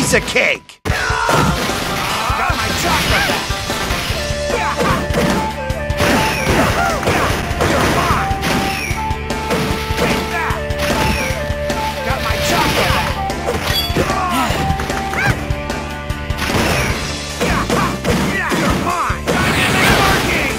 piece of cake! Got my chocolate back! You're mine! Take that! Got my chocolate back! You're mine! Dynamic marking!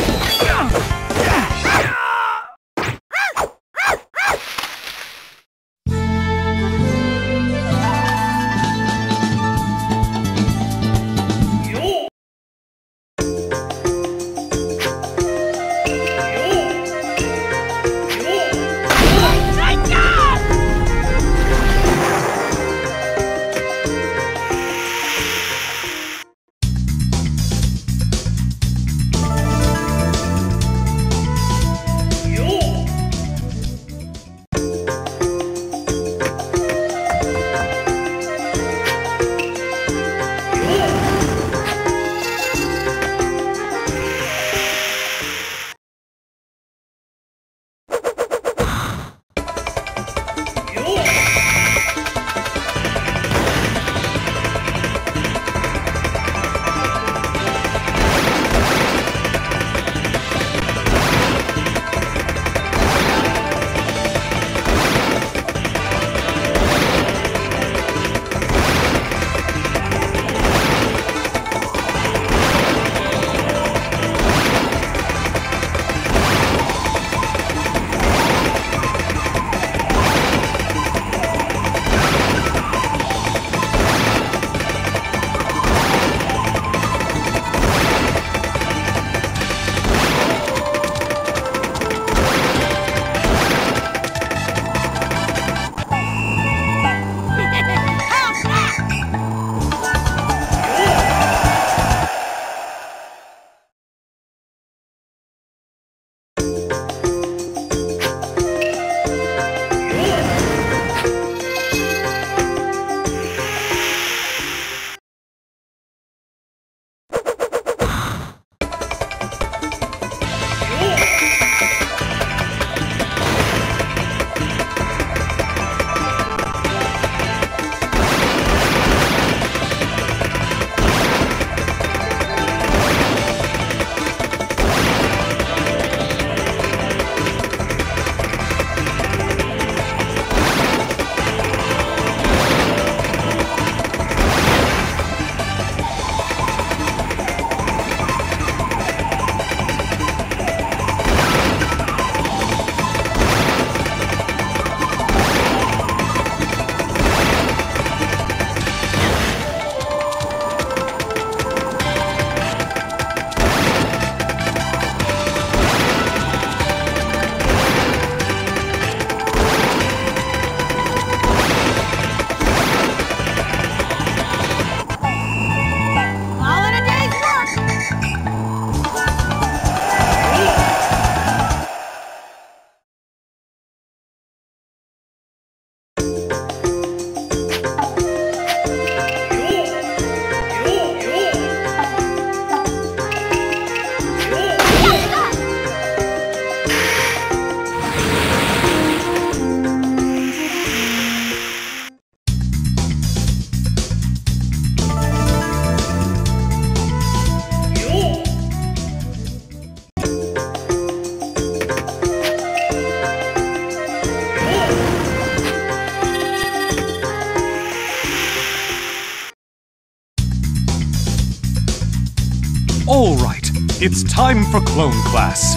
All right, it's time for clone class.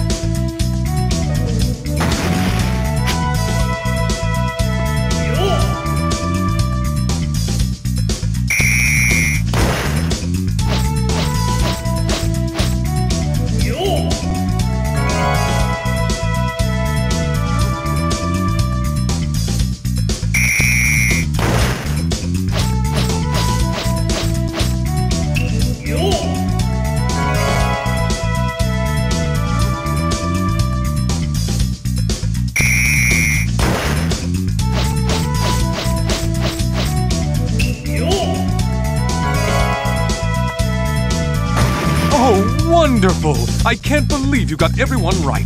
Oh, wonderful! I can't believe you got everyone right.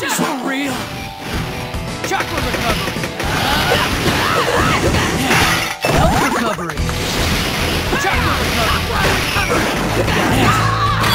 this for real? Chakra recovery! Health recovery! Chakra recovery!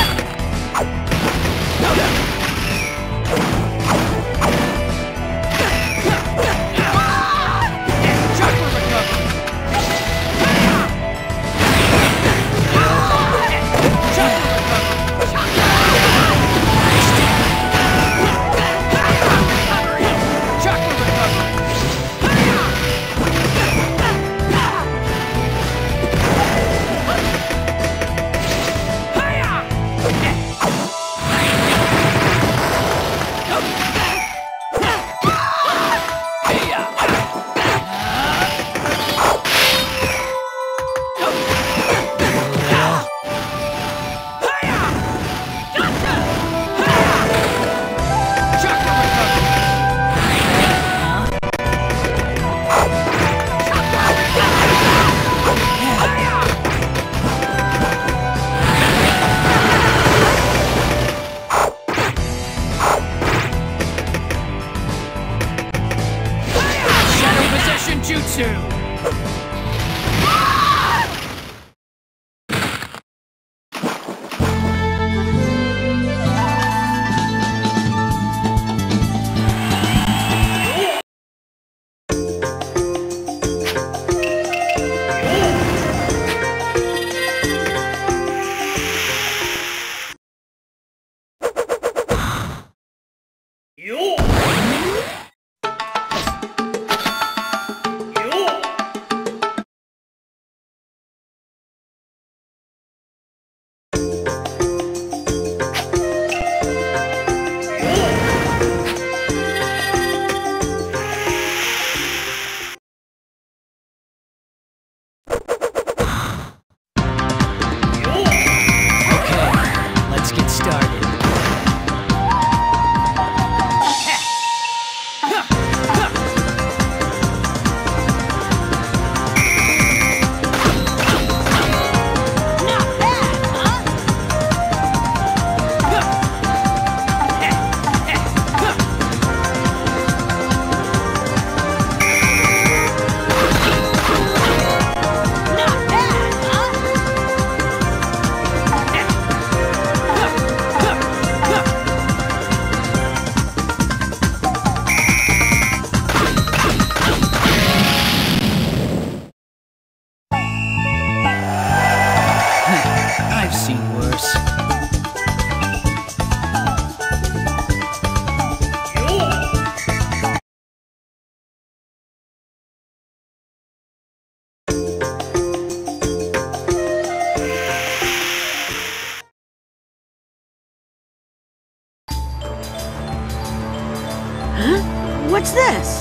What's this?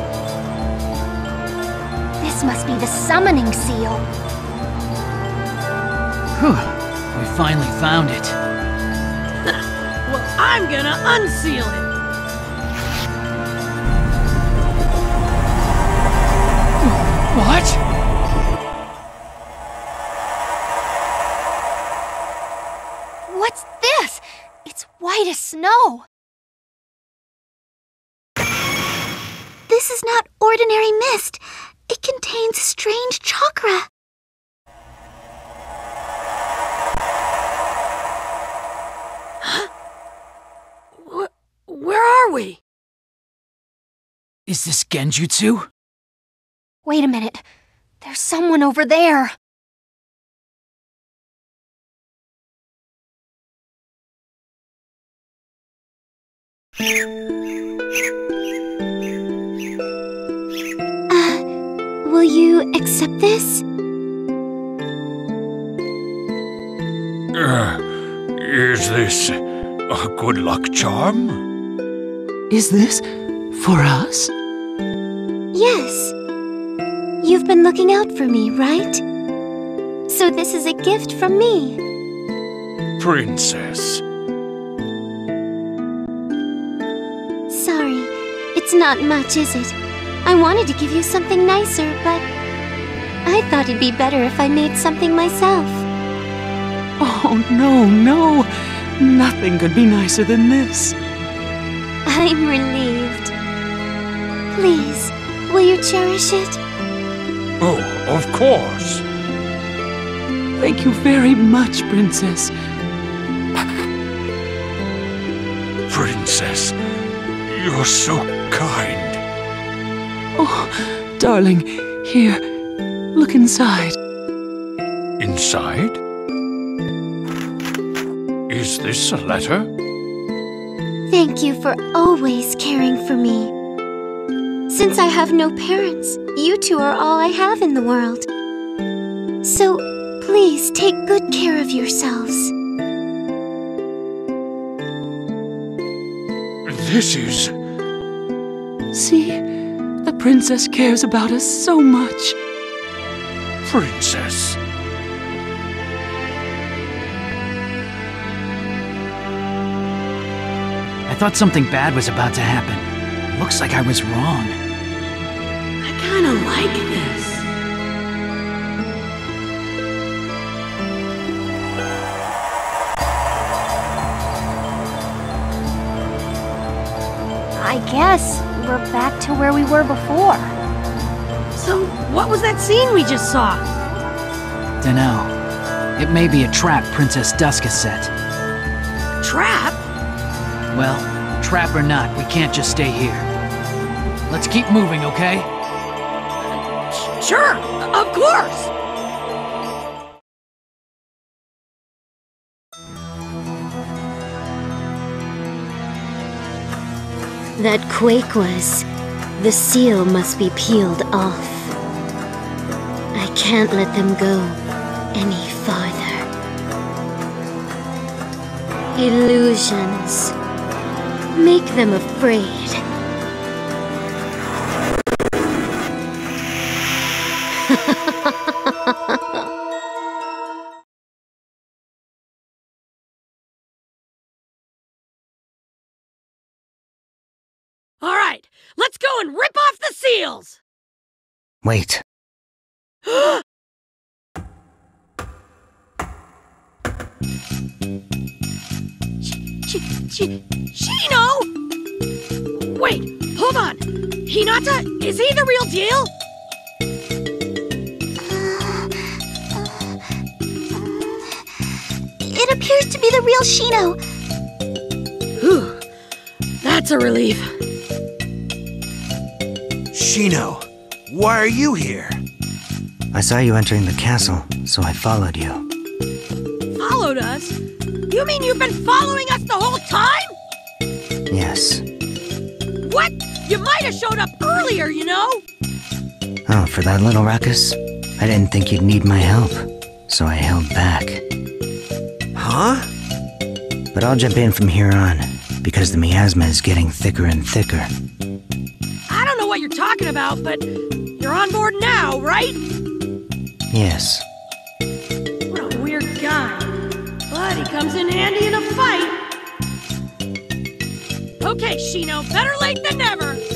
This must be the summoning seal. Whew. We finally found it. Well, I'm gonna unseal it! What? What's this? It's white as snow. This is not ordinary mist. It contains strange chakra. Where are we? Is this Genjutsu? Wait a minute. There's someone over there. Will you accept this? Is this a good luck charm? Is this for us? Yes. You've been looking out for me, right? So this is a gift from me. Princess. Sorry, it's not much, is it? I wanted to give you something nicer, but I thought it'd be better if I made something myself. Oh, no, no. Nothing could be nicer than this. I'm relieved. Please, will you cherish it? Oh, of course. Thank you very much, Princess. Princess, you're so kind. Oh, darling, here, look inside. Inside? Is this a letter? Thank you for always caring for me. Since I have no parents, you two are all I have in the world. So, please take good care of yourselves. This is... See? The princess cares about us so much. Princess. I thought something bad was about to happen. Looks like I was wrong. I kinda like this. I guess we're back to where we were before. So, what was that scene we just saw? Dunno. It may be a trap Princess Dusk has set. Trap? Well, trap or not, we can't just stay here. Let's keep moving, okay? Sure, of course! That quake was. The seal must be peeled off. I can't let them go any farther. Illusions. Make them afraid. All right, let's go and rip off the seals! Wait. Shino! Wait, hold on. Hinata, is he the real deal? It appears to be the real Shino. Whew, that's a relief. Shino, why are you here? I saw you entering the castle, so I followed you. Followed us? You mean you've been following us the whole time? Yes. What? You might have showed up earlier, you know? Oh, for that little ruckus? I didn't think you'd need my help, so I held back. Huh? But I'll jump in from here on, because the miasma is getting thicker and thicker. I don't know what you're talking about, but you're on board now, right? Yes. What a weird guy. But he comes in handy in a fight. Okay, Shino, better late than never.